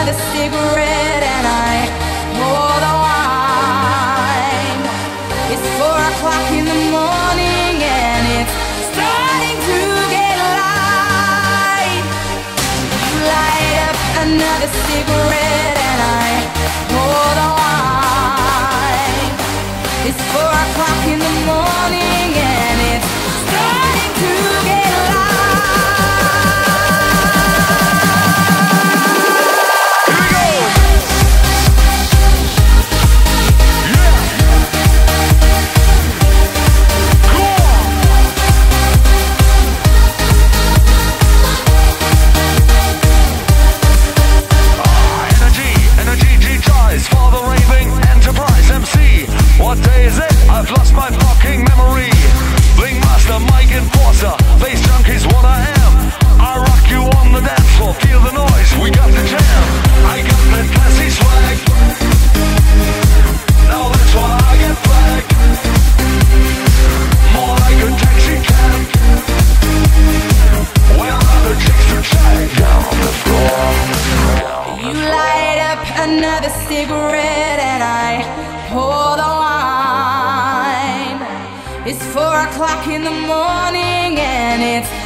another cigarette and I pour the wine. It's 4 o'clock in the morning and it's starting to get light. You light up another cigarette and I pour the wine. It's 4 o'clock in the morning and it's starting to get light. For the raving enterprise MC. What day is it? I've lost my fucking memory. Bling master, mic enforcer, bass junkie's what I am. I rock you on the dance floor, feel the noise, we got the jam. I got that classy swag. Now that's why I get flagged. More like a taxi cab. Well, other chicks to check down on the floor. You light up another cigarette and I pour the wine. It's 4 o'clock in the morning and it's